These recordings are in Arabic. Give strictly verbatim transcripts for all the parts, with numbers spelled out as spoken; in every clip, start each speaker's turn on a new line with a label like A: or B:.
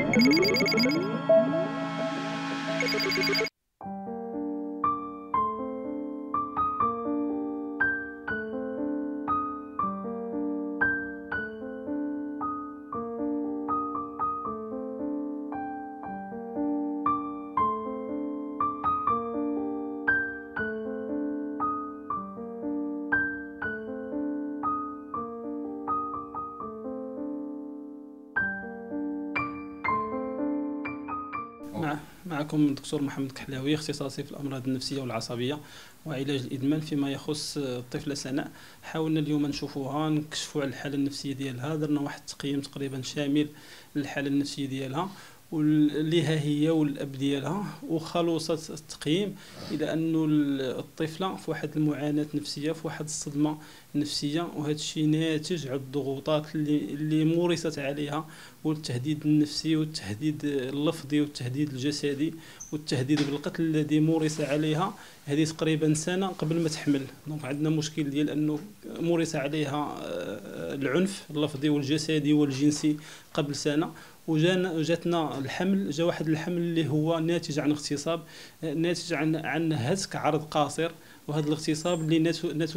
A: مع معكم الدكتور محمد كحلاوي، اختصاصي في الامراض النفسيه والعصبيه وعلاج الادمان فيما يخص الطفله سناء. حاولنا اليوم نشوفوها، نكشفوا على الحاله النفسيه ديالها، درنا واحد التقييم تقريبا شامل للحاله النفسيه ديالها وليها هي والاب ديالها، وخلصت التقييم الى انه الطفله في واحد المعاناه نفسيه، في واحد الصدمه نفسيه، وهذا الشيء ناتج عن الضغوطات اللي اللي مورست عليها، والتهديد النفسي والتهديد اللفظي والتهديد الجسدي والتهديد بالقتل الذي مورس عليها هذه تقريبا سنه قبل ما تحمل. دونك عندنا مشكل ديال انه مورس عليها العنف اللفظي والجسدي والجنسي قبل سنه، وجانا وجاتنا الحمل، جا واحد الحمل اللي هو ناتج عن اغتصاب، ناتج عن عن هتك عرض قاصر، وهذا الاغتصاب اللي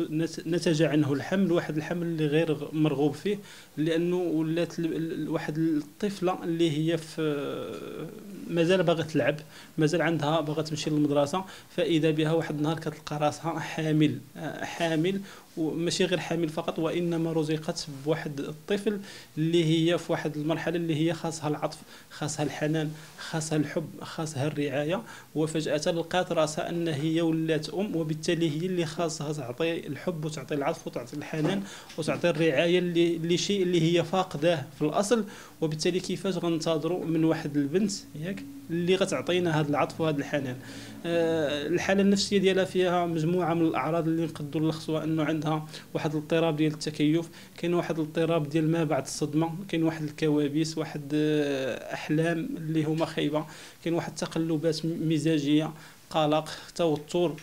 A: نتج عنه الحمل، واحد الحمل اللي غير مرغوب فيه، لانه ولات واحد الطفله اللي هي في مازال باغا تلعب، مازال عندها باغا تمشي للمدرسه، فاذا بها واحد النهار كتلقى راسها حامل حامل وماشي غير حامل فقط، وانما رزقت بواحد الطفل اللي هي في واحد المرحله اللي هي خاصها العطف، خاصها الحنان، خاصها الحب، خاصها الرعايه، وفجاه لقات راسها ان هي ولات ام، وبالتالي هي اللي خاصها تعطي الحب وتعطي العطف وتعطي الحنان وتعطي الرعايه اللي اللي شيء اللي هي فاقداه في الاصل. وبالتالي كيفاش غنتظروا من واحد البنت ياك اللي غتعطينا هذا العطف وهذا الحنان؟ أه الحاله النفسيه ديالها فيها مجموعه من الاعراض اللي نقدروا نلخصوها، انه عندها واحد الاضطراب ديال التكيف، كاين واحد الاضطراب ديال ما بعد الصدمه، كاين واحد الكوابيس، واحد احلام اللي هما خايبه، كاين واحد تقلبات مزاجيه، قلق، توتر،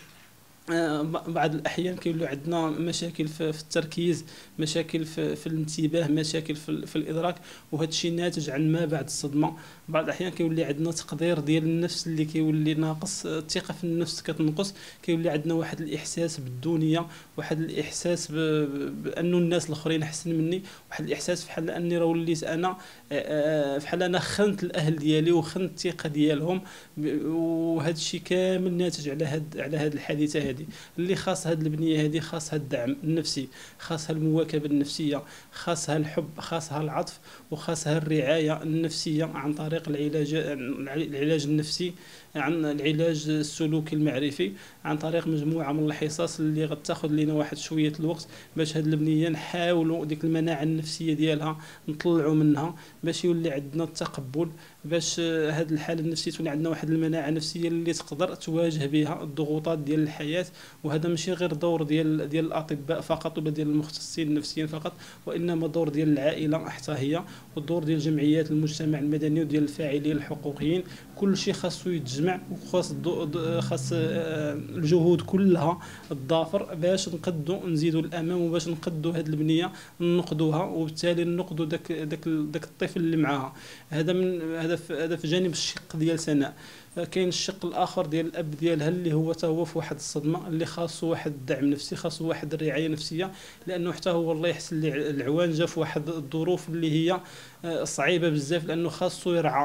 A: بعض الاحيان كيولوا عندنا مشاكل في التركيز، مشاكل في, في الانتباه، مشاكل في, في الادراك، وهذا الشيء ناتج عن ما بعد الصدمه. بعض الاحيان كيولي عندنا تقدير ديال النفس اللي كيولي ناقص، الثقه في النفس كتنقص، كيولي عندنا واحد الاحساس بالدونيه، واحد الاحساس بانه الناس الاخرين احسن مني، واحد الاحساس بحال اني راه وليت انا بحال انا خنت الاهل ديالي وخنت الثقه ديالهم، وهذا الشيء كامل ناتج على هاد على هاد الحادثه هذه اللي خاص هاد البنيه هذه، خاصها الدعم النفسي، خاصها المواكبه النفسيه، خاصها الحب، خاصها العطف، وخاصها الرعايه النفسيه عن طريق العلاج العلاج النفسي، عن العلاج السلوكي المعرفي، عن طريق مجموعه من الحصص اللي غتاخذ لنا واحد شويه الوقت باش هاد البنيه نحاولوا ديك المناعه النفسيه ديالها نطلعوا منها، باش يولي عندنا التقبل، باش هاد الحاله النفسيه تولي عندنا واحد المناعه النفسيه اللي تقدر تواجه بها الضغوطات ديال الحياه. وهذا ماشي غير دور ديال ديال الاطباء فقط ولا ديال المختصين النفسيين فقط، وانما دور ديال العائله حتى هي، والدور ديال جمعيات المجتمع المدني وديال الفاعلين الحقوقيين. كل شيء خاصو يتجمع، وخاص خاص الجهود كلها تضافر باش نقدوا نزيدوا الامام، وباش نقدوا هذه البنيه ننقذوها، وبالتالي ننقذوا داك داك داك الطفل اللي معاها. هذا من هذا هذا في جانب الشق ديال سناء. كاين الشق الاخر ديال الاب ديالها اللي هو حتى هو في واحد الصدمه، اللي خاصو واحد الدعم نفسي، خاصو واحد الرعايه نفسيه، لانه حتى هو الله يحسن ليه العوان جا في واحد الظروف اللي هي صعيبه بزاف، لانه خاصو يرعى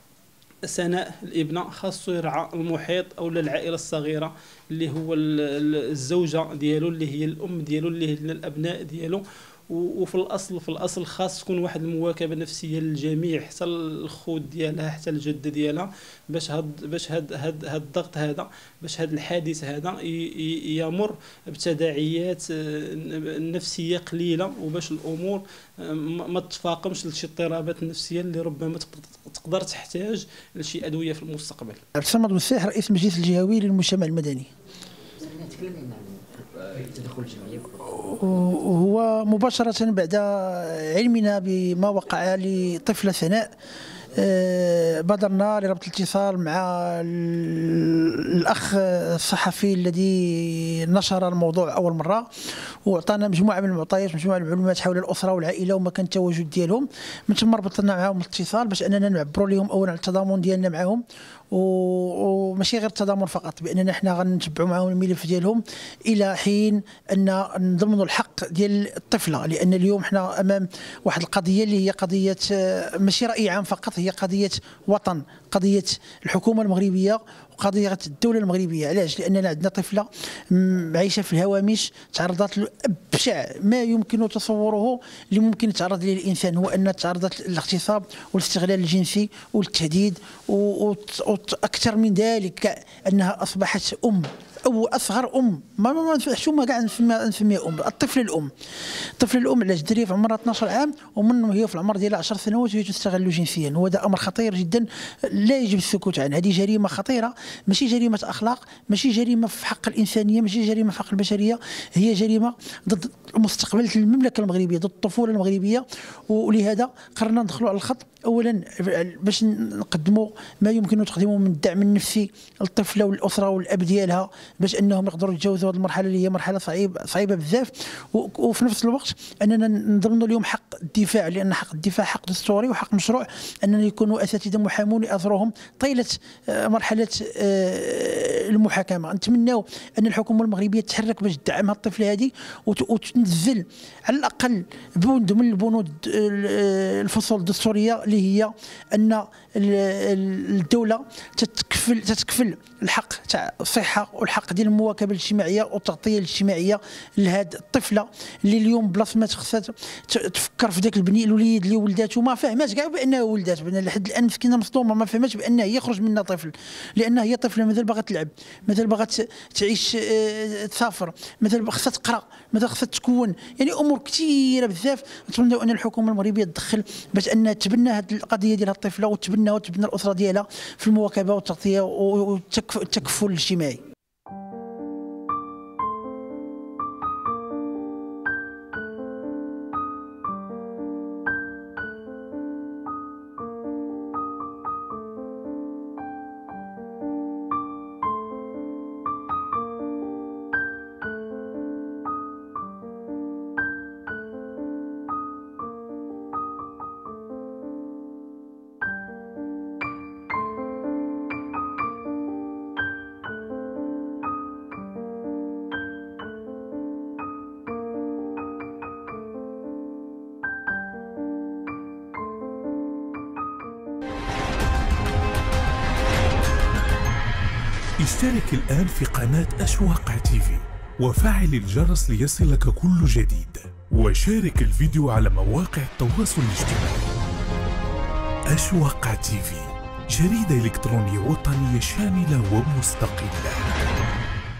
A: سناء الابنه، خاصو يرعى المحيط او العائله الصغيره اللي هو الزوجه ديالو اللي هي الام ديالو اللي هي الابناء ديالو. وفي الاصل في الاصل خاص تكون واحد المواكبه نفسيه للجميع، حتى الخود ديالها حتى الجده ديالها، باش هاد باش هاد هاد, هاد الضغط هذا، باش هاد الحادث هذا يمر بتداعيات نفسيه قليله، وباش الامور ما تتفاقمش لشي اضطرابات نفسيه اللي ربما تقدر تحتاج لشي ادويه في المستقبل.
B: عبد الصمد مسيح، رئيس المجلس الجهوي للمجتمع المدني.
C: تدخل الجمعيه
B: وهو مباشرة بعد علمنا بما وقع لطفلة سناء بادرنا لربط الاتصال مع الأخ الصحفي الذي نشر الموضوع أول مرة، وعطانا مجموعة من المعطيات، مجموعة من المعلومات حول الأسرة والعائلة ومكان التواجد ديالهم. من ثم ربطنا معهم الاتصال باش أننا نعبروا لهم أولا على التضامن ديالنا معهم، وماشي غير التضامن فقط، باننا حنا غنتبعوا معهم الملف ديالهم الى حين ان نضمنوا الحق ديال الطفله، لان اليوم حنا امام واحد القضيه اللي هي قضيه ماشي راي عام فقط، هي قضيه وطن، قضيه الحكومه المغربيه وقضيه الدوله المغربيه. علاش؟ لاننا عندنا طفله عايشه في الهوامش، تعرضت لابشع ما يمكن تصوره اللي ممكن يتعرض ليه الانسان، هو انها تعرضت للاغتصاب والاستغلال الجنسي والتهديد، واكثر من ذلك انها اصبحت ام او اصغر ام، ما ما نفحشوا ما كاع نسميها نسميها ام، الطفل الام. الطفل الام علاش؟ الدريه في عمرها اثناش عام ومن هي في العمر ديالها عشر سنوات وهي تستغل جنسيا، وهذا امر خطير جدا لا يجب السكوت عنه. هذه جريمه خطيره، ماشي جريمه اخلاق، ماشي جريمه في حق الانسانيه، ماشي جريمه في حق البشريه، هي جريمه ضد مستقبل المملكه المغربيه، ضد الطفوله المغربيه. ولهذا قررنا ندخلوا على الخط اولا باش نقدموا ما يمكن تقديمه من الدعم النفسي للطفله والاسره والاب ديالها، باش انهم يقدروا يتجاوزوا هذه المرحله اللي هي مرحله صعيبه صعيبه بزاف، وفي نفس الوقت اننا نضمنوا لهم حق الدفاع، لان حق الدفاع حق دستوري وحق مشروع، اننا يكونوا اساتذه محامون يأثروهم طيله مرحله المحاكمه. نتمناو ان الحكومه المغربيه تتحرك باش تدعم هذه الطفله هذه وتنزل على الاقل بند من البنود الفصول الدستوريه اللي هي ان الدوله تتكفل تتكفل الحق تاع الصحه والحق ديال المواكبه الاجتماعيه والتغطيه الاجتماعيه لهاد الطفله اللي اليوم بلاص ما خصها تفكر في ذاك البني الوليد اللي ولداتو ما فهماش كاع بانها ولدات، بان لحد الان مسكينه مصدومه ما فهمتش بانها هي يخرج منها طفل، لانها هي طفله مازال باغا تلعب، مازال باغا تعيش تسافر، مازال خصها تقرا، مازال خصها تكون، يعني امور كثيره بزاف. نتمنى ان الحكومه المغربيه تدخل باش انها تبنى هذه القضيه ديال الطفله وتبنى وتبنى الاسره ديالها في المواكبه والتغطيه والتكفل الاجتماعي.
C: اشترك الآن في قناة أشواق تيفي وفعل الجرس ليصلك كل جديد، وشارك الفيديو على مواقع التواصل الاجتماعي. أشواق تيفي، جريدة إلكترونية وطنية شاملة ومستقلة.